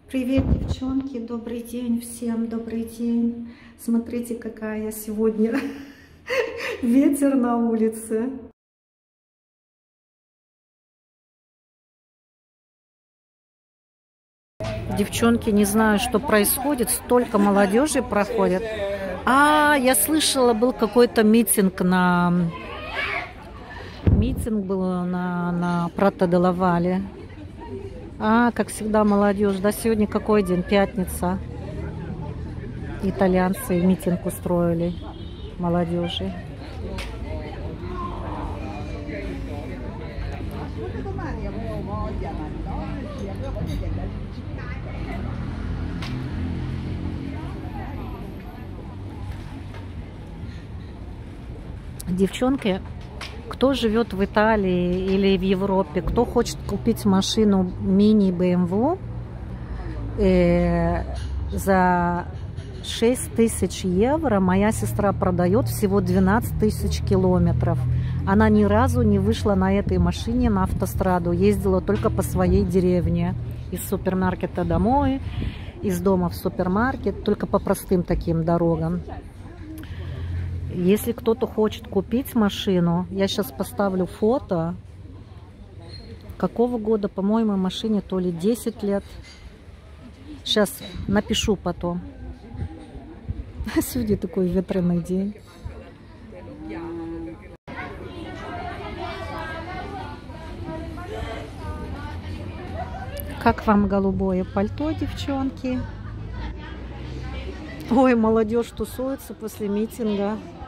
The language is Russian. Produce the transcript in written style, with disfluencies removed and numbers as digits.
Привет, девчонки, добрый день всем, добрый день. Смотрите, какая сегодня ветер на улице. Девчонки, не знаю, что происходит, столько молодежи проходит. Я слышала, был какой-то митинг был на Прато де ла Вале. Как всегда, молодежь. Да, сегодня какой день? Пятница. Итальянцы митинг устроили молодежи. Девчонки, кто живет в Италии или в Европе, кто хочет купить машину мини BMW за 6 тысяч евро, моя сестра продает всего 12 тысяч километров. Она ни разу не вышла на этой машине на автостраду, ездила только по своей деревне, из супермаркета домой, из дома в супермаркет, только по простым таким дорогам. Если кто-то хочет купить машину, я сейчас поставлю фото. Какого года, по-моему, машине то ли 10 лет. Сейчас напишу потом. Сегодня такой ветреный день. Как вам голубое пальто, девчонки? Ой, молодежь тусуется после митинга.